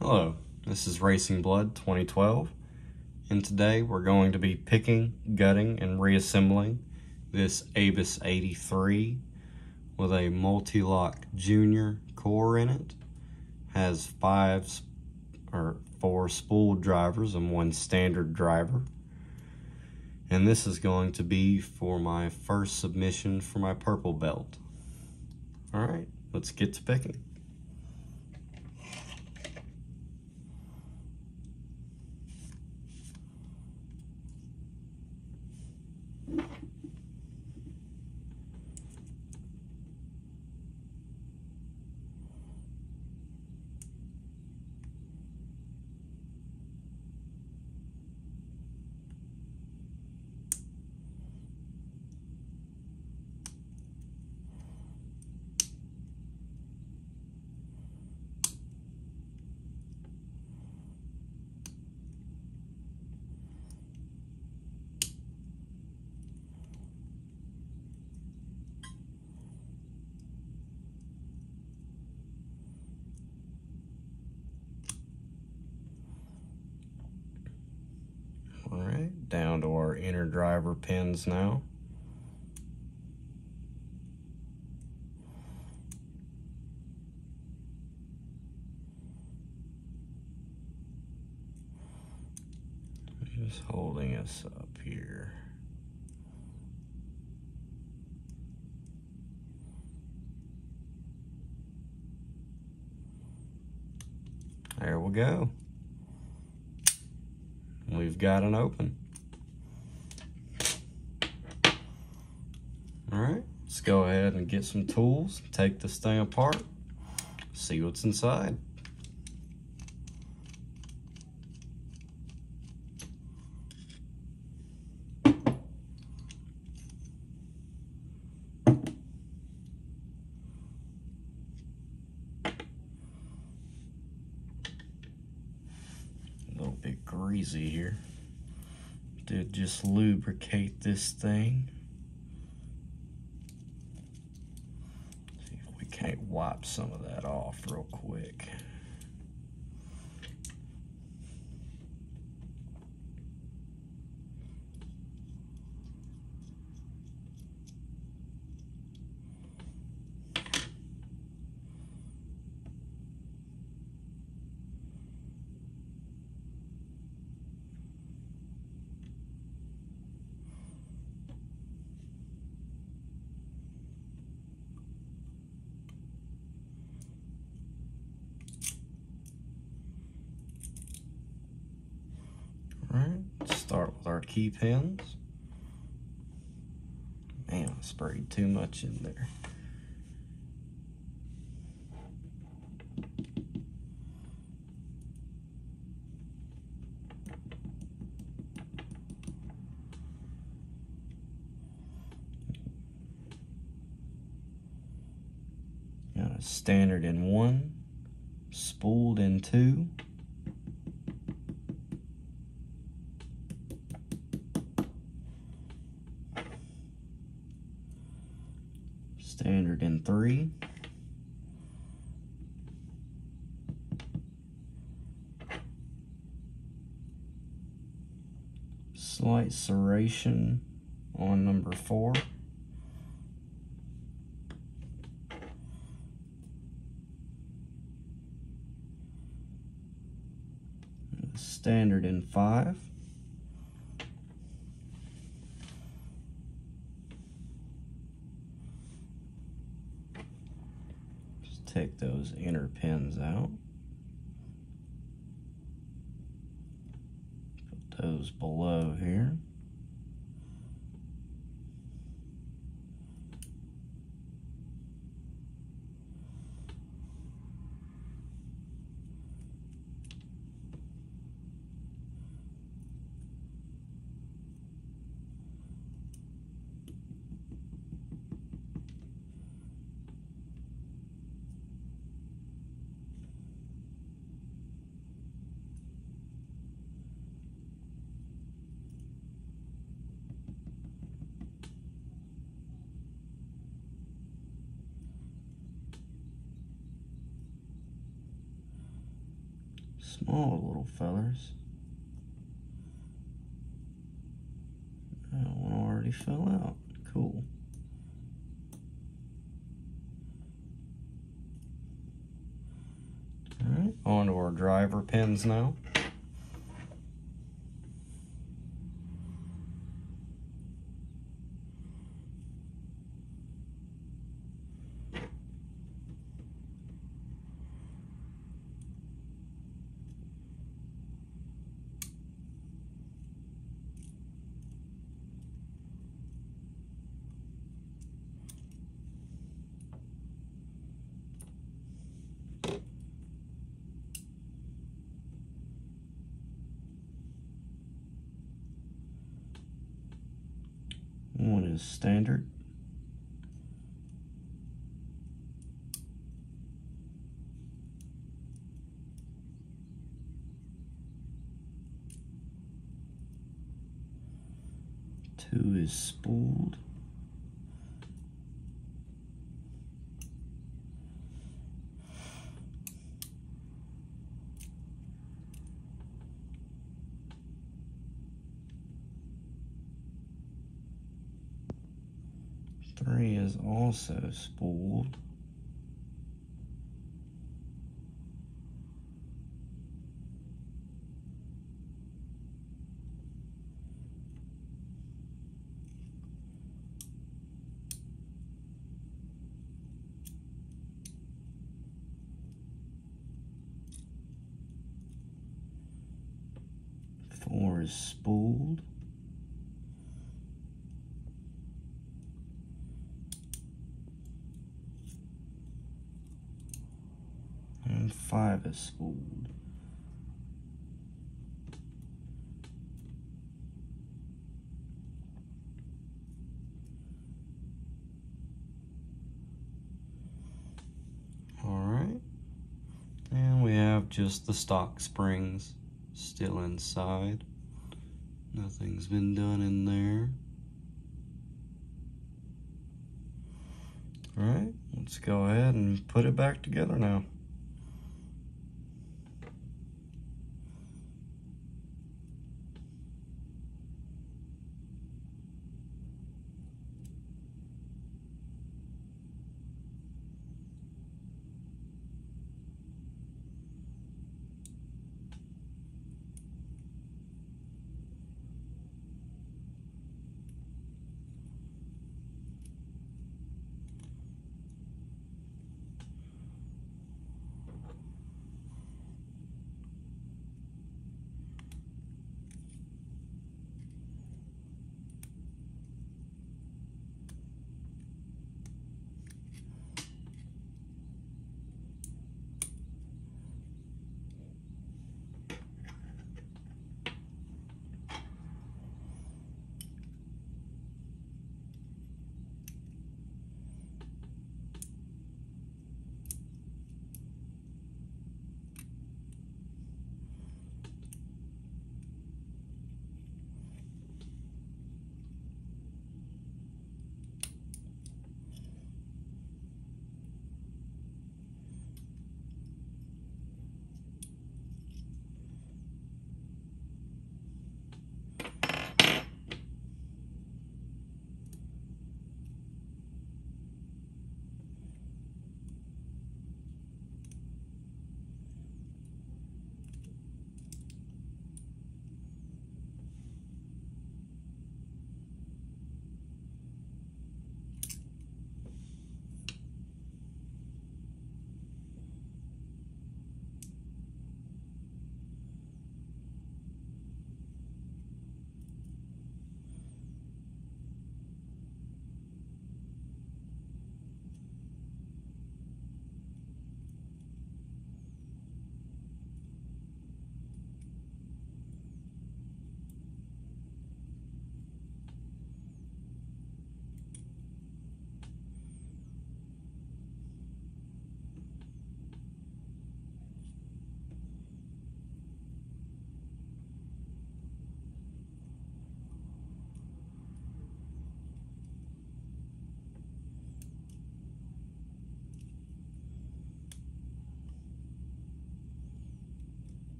Hello, this is Racing Blood 2012, and today we're going to be picking, gutting, and reassembling this Abus 83 with a Multi-Lock Junior core in it. Has four spooled drivers and one standard driver. And this is going to be for my first submission for my purple belt. Alright, let's get to picking. Alright, down to our inner driver pins now. Just holding us up here. There we go. We've got an open. Alright, let's go ahead and get some tools, take this thing apart, see what's inside. A little bit greasy here. Did just lubricate this thing. See if we can't wipe some of that off real quick. Alright, let's start with our key pins. Man, I sprayed too much in there. Got a standard in 1, spooled in 2. Standard in 3. Slight serration on number 4. Standard in 5. Just take those inner pins out. Put those below here. small little fellers. That one already fell out. Cool. Alright, on to our driver pins now. One is standard. Two is spooled. Three is also spooled. Four is spooled. And five is spooled. Alright. And we have just the stock springs still inside. Nothing's been done in there. Alright, let's go ahead and put it back together now.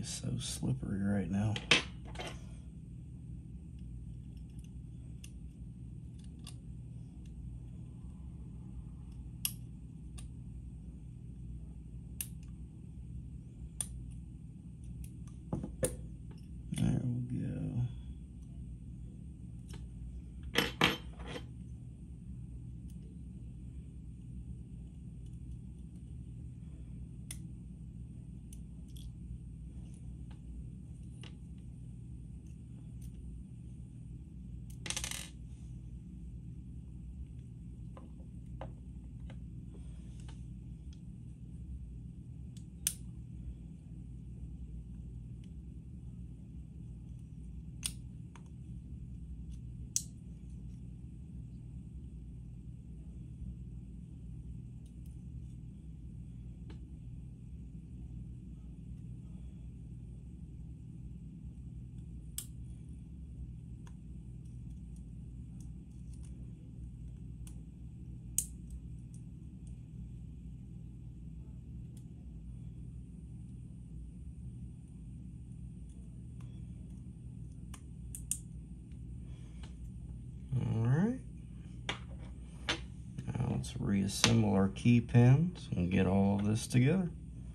is so slippery right now. There we go. Let's reassemble our key pins and get all of this together.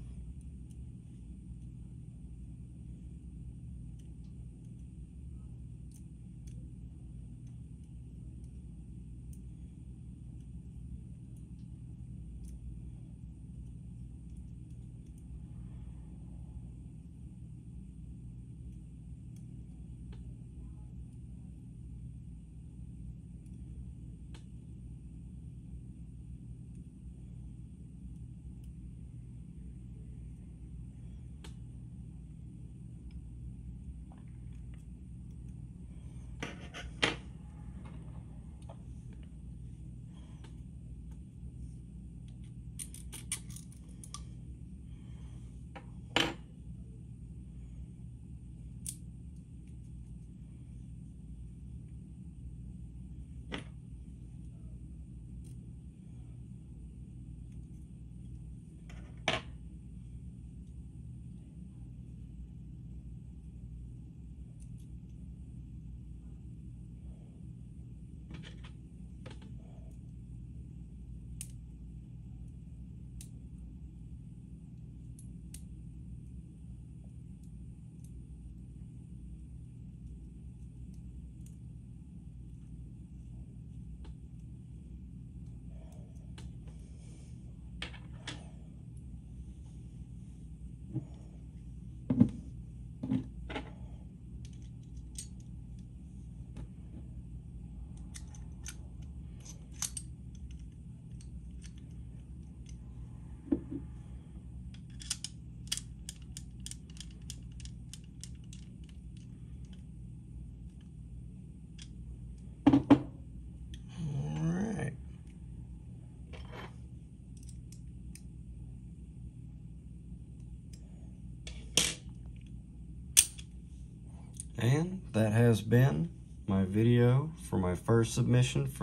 And that has been my video for my first submission for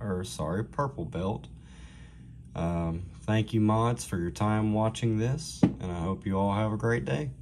purple belt. Thank you, mods, for your time watching this, and I hope you all have a great day.